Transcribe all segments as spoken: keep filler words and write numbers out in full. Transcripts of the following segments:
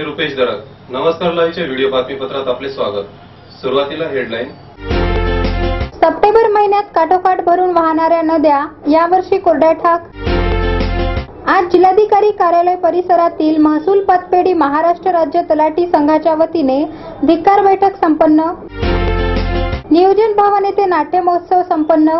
रुपेश दरात. नमस्कार लाईव्हच्या व्हिडिओ बातमीपत्रात आपले स्वागत. सुरुवातीला हेडलाईन. सप्टेंबर महिन्यात काठोकाठ भरून वाहणाऱ्या नद्या यावर्षी कोरड्या ठाक. आज जिल्हाधिकारी कार्यालय परिसरातील महसूल पतपेढी महाराष्ट्र राज्य तलाठी संघाच्या वतीने धिक्कार बैठक संपन्न. नियोजन भवन येथे नाट्य महोत्सव संपन्न.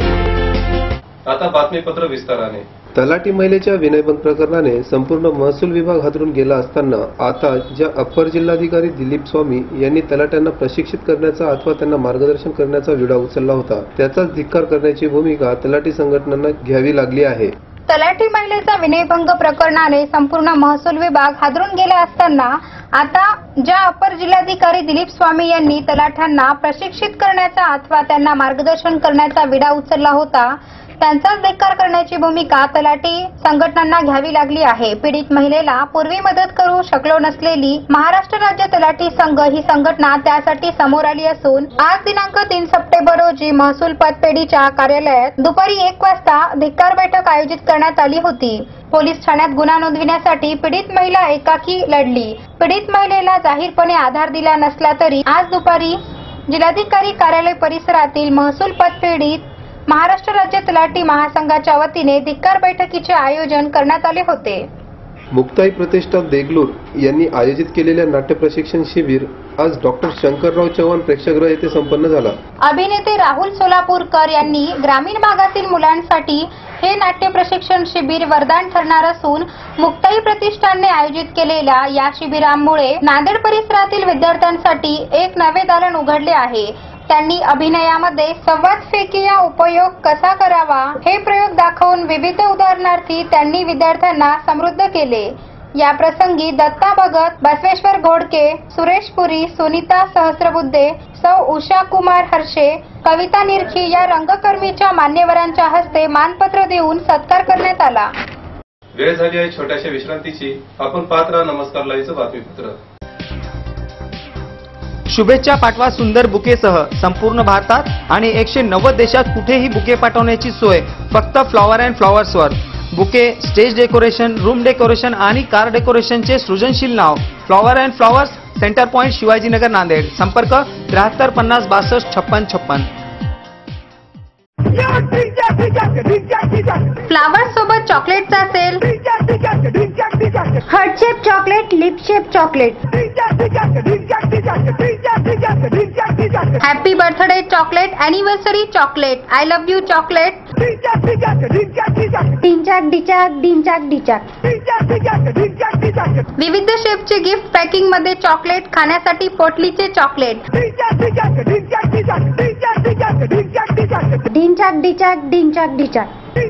आता बातमीपत्र विस्ताराने. तलाठी महिलेच्या विनयभंग प्रकरणाने संपूर्ण महसूल विभाग हादरून गेला असताना आता ज्या अप्पर जिल्हाधिकारी दिलीप स्वामी यांनी तलाट्यांना प्रशिक्षित करण्याचा अथवा त्यांना मार्गदर्शन करण्याचा विडा उचलला होता, त्याचाच धिक्कार करण्याची भूमिका तलाठी संघटनांना घ्यावी लागली आहे. तलाठी महिलेचा विनयभंग प्रकरणाने संपूर्ण महसूल विभाग हादरून गेला असताना आता ज्या अप्पर जिल्हाधिकारी दिलीप स्वामी यांनी तलाठ्यांना प्रशिक्षित करण्याचा अथवा त्यांना मार्गदर्शन करण्याचा विडा उचलला होता, त्यांचाच धिक्कार करण्याची भूमिका तलाठी संघटनांना घ्यावी लागली आहे. पीडित महिलेला पूर्वी मदत करू शकलो नसलेली महाराष्ट्र राज्य तलाठी संघ ही संघटना त्यासाठी समोर आली असून आज दिनांक तीन सप्टेंबर रोजी महसूल पतपेढीच्या कार्यालयात दुपारी एक वाजता धिक्कार बैठक आयोजित करण्यात आली होती. पोलीस ठाण्यात गुन्हा नोंदविण्यासाठी पीडित महिला एकाकी लढली. पीडित महिलेला जाहीरपणे आधार दिला नसला तरी आज दुपारी जिल्हाधिकारी कार्यालय परिसरातील महसूल पतपेढीत महाराष्ट्र राज्य तलाठी महासंघाच्या वतीने धिक्कार बैठकीचे आयोजन करण्यात आले होते. मुक्ताई प्रतिष्ठान देगलूर यांनी आयोजित केलेल्या नाट्य प्रशिक्षण शिबिर आज डॉक्टर शंकरराव चव्हाण प्रेक्षागृह येथे संपन्न झाला. अभिनेते राहुल सोलापूरकर यांनी ग्रामीण भागातील मुलांसाठी हे नाट्य प्रशिक्षण शिबिर वरदान ठरणार असून मुक्ताई प्रतिष्ठानने आयोजित केलेल्या या शिबिरामुळे नांदेड परिसरातील विद्यार्थ्यांसाठी एक नवे दालन उघडले आहे. त्यांनी अभिनयामध्ये संवाद फेकीचा उपयोग कसा करावा हे प्रयोग दाखवून विविध उदाहरणार्थी त्यांनी विद्यार्थ्यांना समृद्ध केले. या प्रसंगी दत्ता भगत, बसवेश्वर घोडके, सुरेश पुरी, सुनीता सहस्रबुद्धे, सौ उषा कुमार हर्षे, कविता निरखी या रंगकर्मीच्या मान्यवरांच्या हस्ते मानपत्र देऊन सत्कार करण्यात आला. वेळ झाली आहे छोट्याशा विश्रांतीची. आपण पाहत राहा नमस्कार लाईव्हचं बातमीपत्र. शुभेच्छा पाठवा सुंदर बुकेसह संपूर्ण भारतात आणि एकशे नव्वद देशात कुठेही बुके पाठवण्याची सोय फक्त फ्लॉवर अँड फ्लॉवर्सवर. Bouquet, stage decoration, room decoration आणि कार डेकोरेशनचे सृजनशील नाव flower and flowers, centre point, Shivajinagar, Nanded. संपर्क त्र्याहत्तर पन्नास बासष्ट छप्पन छप्पन. फ्लावर सोबत चॉकलेटचा sale. Heart shape chocolate, lip shape chocolate, happy birthday chocolate, anniversary chocolate, I love you chocolate, डिंचाक डिचाक डिंचाक डिचाक. विविध शेपचे गिफ्ट पॅकिंग मध्ये चॉकलेट, खाण्यासाठी पोटलीचे चॉकलेट, डिंचाक डिचाक डिंचाक डिचाक.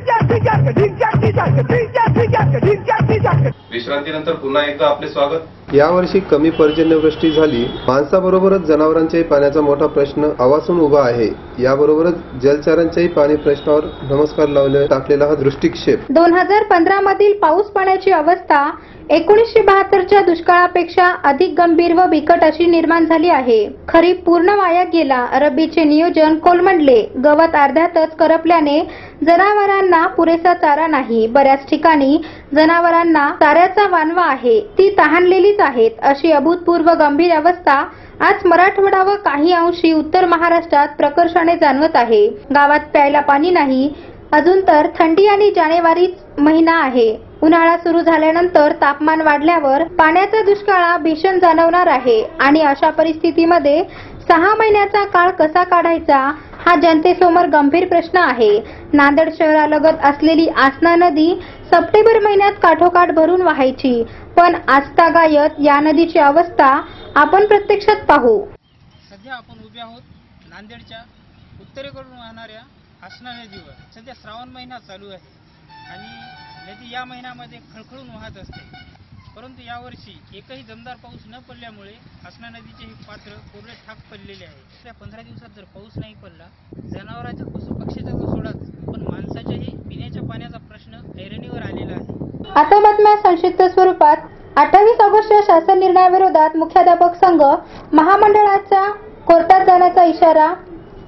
विश्रांतीनंतर पुन्हा एकदा आपले स्वागत. यावर्षी कमी पर्जन्यवृष्टी झाली. माणसाबरोबरच जनावरांच्याही पाण्याचा मोठा प्रश्न आवासून उभा आहे. याबरोबरच जलचरांच्याही पाणी प्रश्नावर नमस्कार लावले टाकलेला हा दृष्टिक्षेप. दोन हजार पंधरा मधील पाऊस पाण्याची अवस्था एकोणीसशे बहात्तरच्या दुष्काळापेक्षा अधिक गंभीर व बिकट अशी निर्माण झाली आहे. खरीप पूर्ण वाया गेला. रब्बीचे नियोजन कोलमडले. गवत अर्ध्यातच करपल्याने जनावरांना पुरेसा चारा नाही. बऱ्याच ठिकाणी जनावरांना चाऱ्याचा वानवा आहे, ती तहानलेलीच आहेत. अशी अभूतपूर्व गंभीर अवस्था आज मराठवाडा व काही अंशी उत्तर महाराष्ट्रात प्रकर्षाने जाणवत आहे. गावात प्यायला पाणी नाही. अजून तर थंडी आणि जानेवारी महिना आहे. उन्हाळा सुरू झाल्यानंतर तापमान वाढल्यावर पाण्याचा दुष्काळ भीषण जाणवणार आहे आणि अशा परिस्थितीमध्ये सहा महिन्याचा काळ कसा काढायचा हा जनतेसमोर गंभीर प्रश्न आहे. नांदेड शहरालगत असलेली आसना नदी सप्टेंबर महिन्यात काठोकाठ भरून वाहायची, पण आजतागायत या नदीची अवस्था आपण प्रत्यक्षात पाहू. सध्या आपण उभे आहोत नांदेडच्या उत्तरेकडून वाहणाऱ्या आसना नदीवर. सध्या श्रावण महिना चालू आहे आणि नदी या महिन्यामध्ये खळखळून वाहत असते. परंतु यावर्षी एकही दमदार पाऊस न पडल्यामुळे आसना नदीचे हे पात्र कोरडे ठाक पडलेले आहे. त्या पंधरा दिवसात जर पाऊस नाही पडला, जनावरांच्या पशुपक्षीचा तो सोडाच, पण माणसाच्याही पिण्याच्या पाण्याचा प्रश्न ऐरणीवर आलेला आहे. आता बातम्या संक्षिप्त स्वरूपात. अठ्ठावीस ऑगस्टच्या शासन निर्णयाविरोधात मुख्याध्यापक संघ महामंडळाचा कोर्टात जाण्याचा इशारा.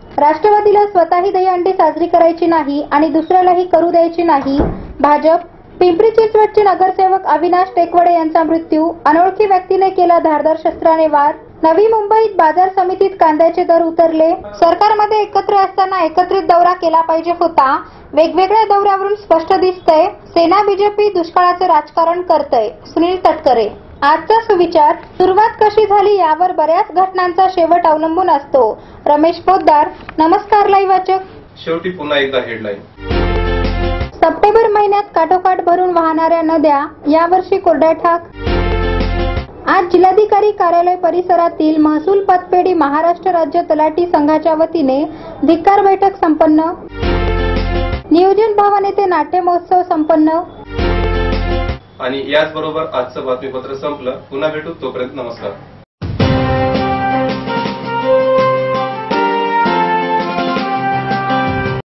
राष्ट्रवादीला स्वतःही दहीहंडी साजरी करायची नाही आणि दुसऱ्यालाही करू द्यायची नाही. भाजप पिंपरी चिंचवडचे नगरसेवक अविनाश टेकवडे यांचा मृत्यू, अनोळखी व्यक्तीने केला धारदार शस्त्राने वार. नवी मुंबईत बाजार समितीत कांद्याचे दर उतरले. सरकारमध्ये एकत्र असताना एकत्रित दौरा केला पाहिजे होता. वेगवेगळ्या दौऱ्यावरून स्पष्ट दिसतंय सेना बीजेपी दुष्काळाचे राजकारण करतय. सुनील तटकरे. आजचा सुविचार. सुरुवात कशी झाली यावर बऱ्याच घटनांचा शेवट अवलंबून असतो. रमेश पोद्दार. नमस्कार लाईव्ह वाचक. शेवटी पुन्हा एकदा हेडलाईन. सप्टेंबर महिन्यात काठोकाठ भरून वाहणाऱ्या नद्या यावर्षी कोरड्या ठाक. आज जिल्हाधिकारी कार्यालय परिसरातील महसूल पतपेढी महाराष्ट्र राज्य तलाठी संघाच्या वतीने धिक्कार बैठक संपन्न. नियोजन भवन येथे नाट्य महोत्सव संपन्न. आणि याचबरोबर आजचं बातमीपत्र संपलं. पुन्हा भेटू, तोपर्यंत नमस्कार.